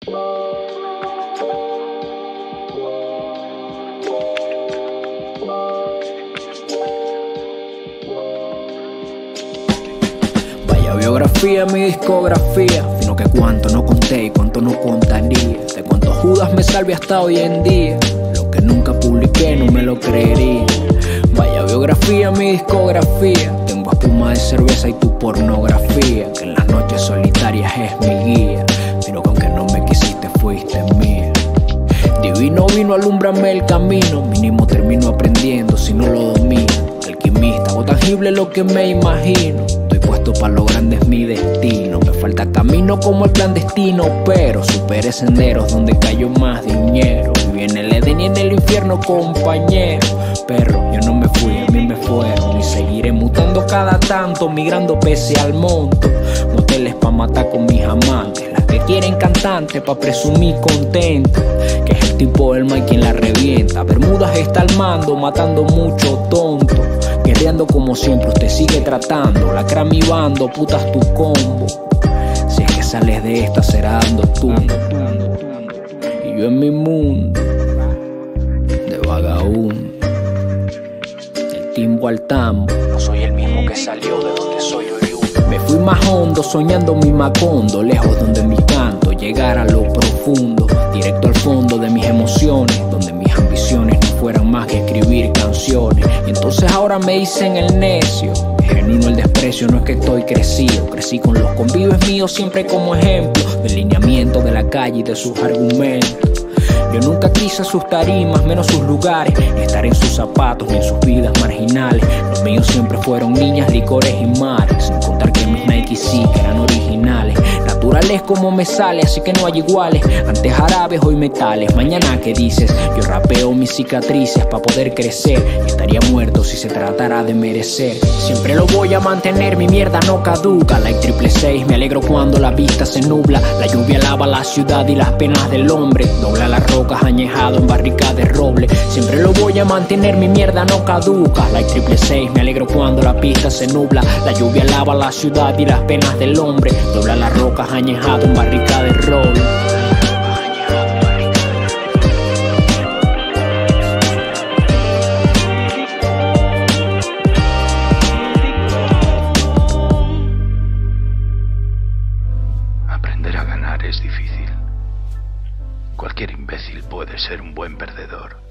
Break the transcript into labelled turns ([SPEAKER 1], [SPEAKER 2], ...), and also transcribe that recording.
[SPEAKER 1] Vaya biografía, mi discografía, sino que cuánto no conté y cuánto no contaría, de cuánto Judas me salve hasta hoy en día. Lo que nunca publiqué no me lo creería. Vaya biografía, mi discografía, tengo espuma de cerveza y tu pornografía, que en las noches solitarias es mi guía, pero que aunque no me quisiste fuiste mía. Divino vino, alúmbrame el camino, mínimo termino aprendiendo si no lo domino. Alquimista, algo tangible lo que me imagino, estoy puesto para lo grande es mi destino. Me falta camino como el clandestino, pero superé senderos donde cayó más dinero. Viví en el Edén y en el infierno, compañero. Perro, yo no me fui, a mí me fueron, y seguiré mutando cada tanto, migrando pese al monto. Moteles pa' matar con mis amantes, las que quieren cantantes pa' presumir contento, que es el tipo del Mike quien la revienta. Bermudas está al mando, matando mucho tonto, guerreando como siempre usted sigue tratando. Lacra mi bando, putas tu combo, si es que sales de esta será dando tumbo. Y yo en mi mundo de vagabundo, del timbo al tambo, no soy el mismo que salió de donde soy oriundo. Me fui más hondo, soñando mi Macondo, lejos donde mi canto llegara a lo profundo, directo al fondo de mis emociones, donde mis ambiciones no fueran más que escribir canciones. Y entonces ahora me dicen el necio, es genuino el desprecio, no es que estoy crecido. Crecí con los convives míos siempre como ejemplo del lineamiento de la calle y de sus argumentos. Yo nunca quise sus tarimas, menos sus lugares, ni estar en sus zapatos ni en sus vidas marginales. Los míos siempre fueron niñas, licores y mares, sin contar que mis Nike sí que eran originales. Naturales como me sale, así que no hay iguales. Antes árabes, hoy metales. Mañana, ¿qué dices? Yo rapeo mis cicatrices pa' poder crecer, y estaría muerto si se tratara de merecer. Siempre lo voy a mantener, mi mierda no caduca. Like 666, me alegro cuando la vista se nubla. La lluvia lava la ciudad y las penas del hombre, dobla las rocas añejado en barricas de roble. Siempre lo voy a mantener, mi mierda no caduca. Like 666, me alegro cuando la pista se nubla. La lluvia lava la ciudad y las penas del hombre, dobla las rocas añejado en barricas de roble.
[SPEAKER 2] Aprender a ganar es difícil. Cualquier imbécil puede ser un buen perdedor.